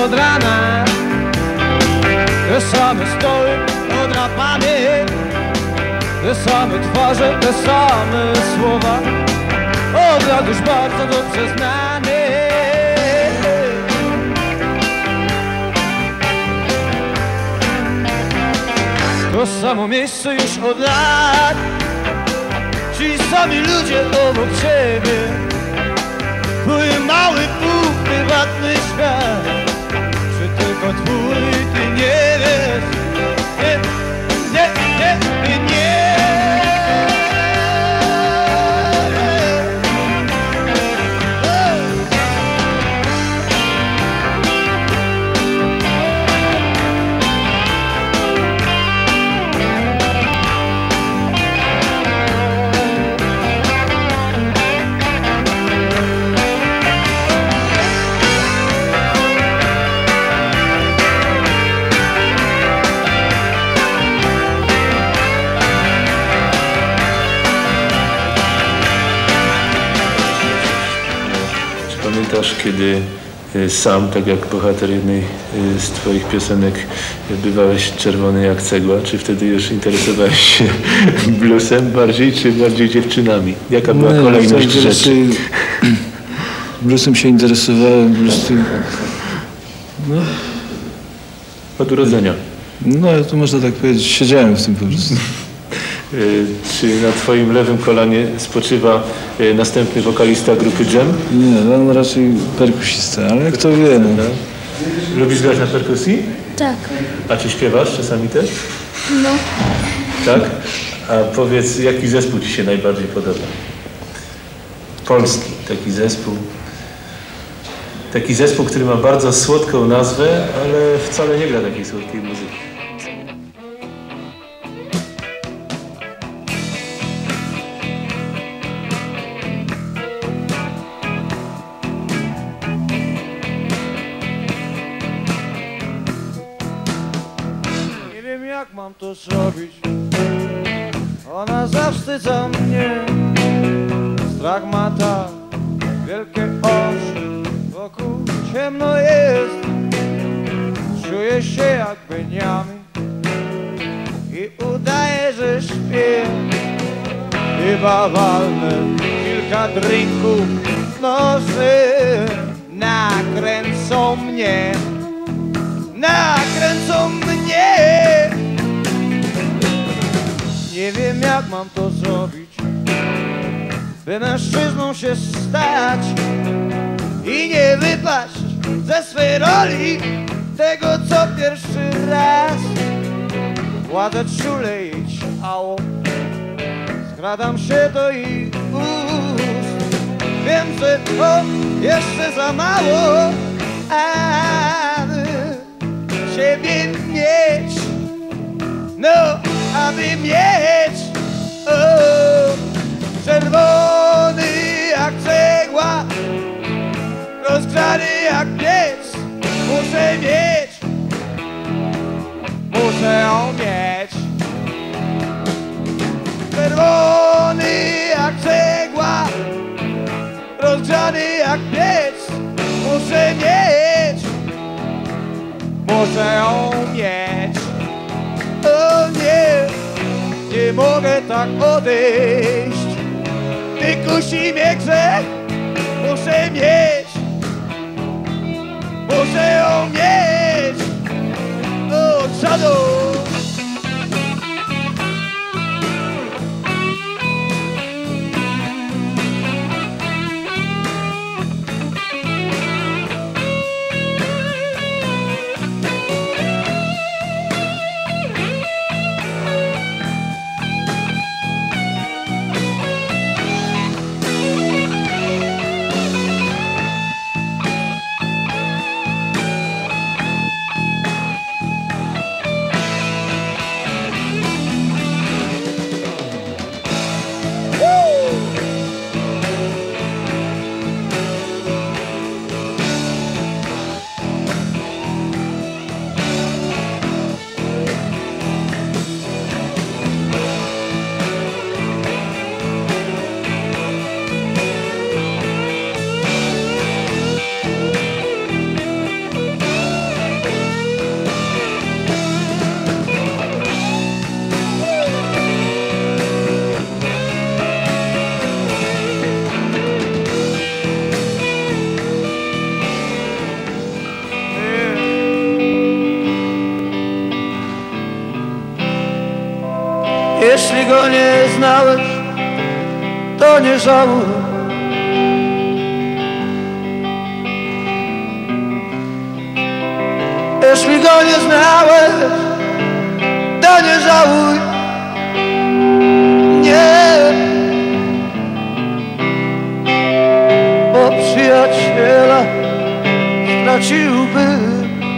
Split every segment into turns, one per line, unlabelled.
od rana. Te same stoły odrapane, te same twarze, te same słowa, od lat już bardzo dobrze znane. To samo miejsce już od lat, ci sami ludzie obok ciebie. Twój mały, prywatny świat, czy tylko twój, ty nie wiesz. Nie.
Pamiętasz, kiedy sam, tak jak bohater jednej z twoich piosenek, bywałeś czerwony jak cegła? Czy wtedy już interesowałeś się bluesem bardziej, czy bardziej dziewczynami? Jaka była kolejność rzeczy?
Bluesem się interesowałem po prostu. No.
Od urodzenia.
No, to można tak powiedzieć, siedziałem w tym po prostu.
Czy na twoim lewym kolanie spoczywa następny wokalista grupy Dżem?
Nie, on raczej perkusista, ale kto wie. No.
Lubisz grać na perkusji?
Tak.
A czy śpiewasz czasami też?
No.
Tak? A powiedz, jaki zespół ci się najbardziej podoba? Polski taki zespół. Taki zespół, który ma bardzo słodką nazwę, ale wcale nie gra takiej słodkiej muzyki.
Jak mam to zrobić? Ona zawstydza mnie. Strach ma tak wielkie oczy, wokół ciemno jest. Czuję się jak Beniamin i udaję, że śpię. Chyba walnę kilka drinków w nosy. Nakręcą mnie, nakręcą mnie. Nie wiem, jak mam to zrobić, by mężczyzną się stać i nie wypaść ze swej roli tego, co pierwszy raz. Kładę czule jej ciało, skradam się do ich ust. Wiem, że to jeszcze za mało, aby ciebie mieć. No, aby mieć, czerwony jak cegła, rozgrzany jak piec. Muszę mieć, muszę ją mieć. Czerwony jak cegła, rozgrzany jak piec. Muszę mieć, muszę ją mieć. O nie, nie mogę tak odejść. Ty kusi mnie grzech, muszę mieć, muszę ją mieć. O, Shadow. Jeśli go nie znałeś, to nie żałuj. Jeśli go nie znałeś, to nie żałuj. Nie, bo przyjaciela straciłbym.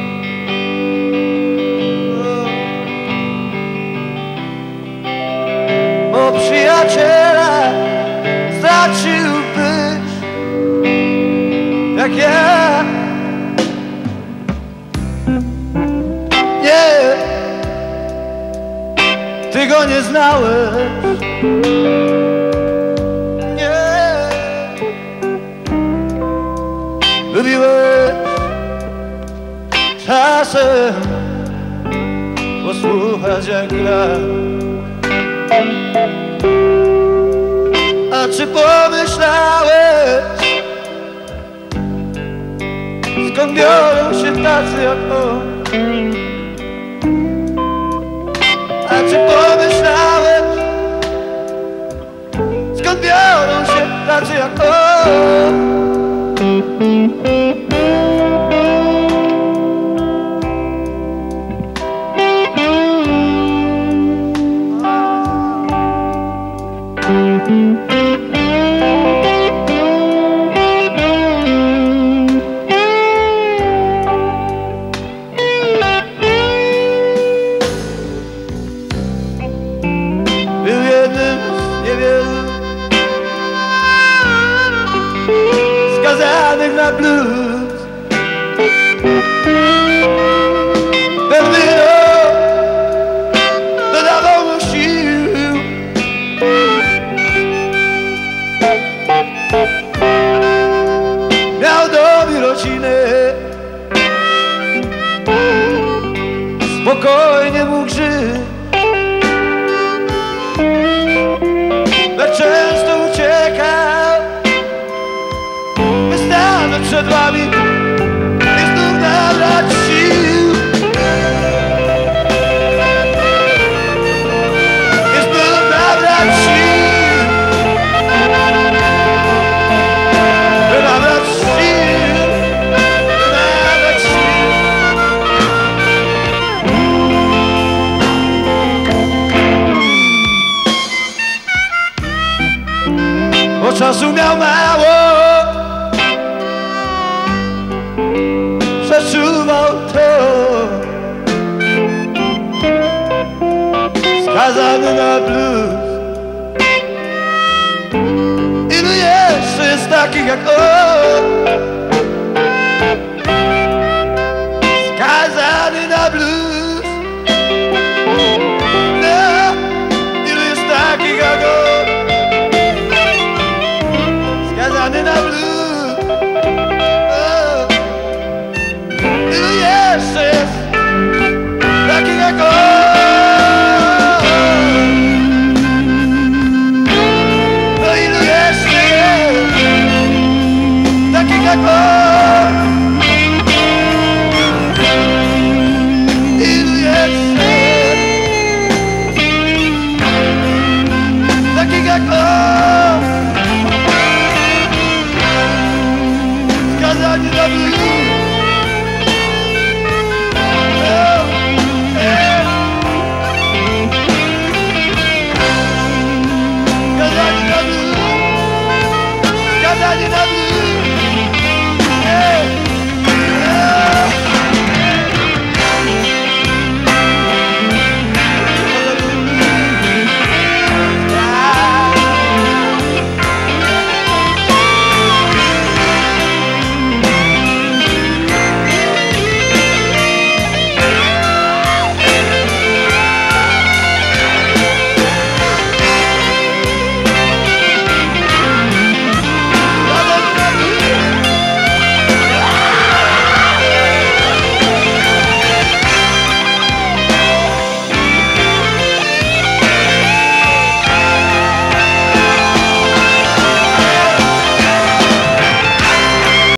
Bo przyjaciela straciłbyś, jak ja. Nie, ty go nie znałeś. Nie, lubiłeś czasem posłuchać jak gra. A czy pomyślałeś, skąd biorą się tacy jak on? A czy pomyślałeś, skąd biorą się tacy jak on? Był jednym z niewielu skazanych na blues. Pewny rok dodawał mu sił. Miał dom i rodzinę, spokojnie mógł żyć. Lecz często uciekał, by stanąć przed wami i znów nabrać sił. I znów nabrać sił. By nabrać sił. By nabrać sił. Bo czasu miał mało, przeczuwał to. Skazany na blues. Ilu jeszcze jest takich jak on?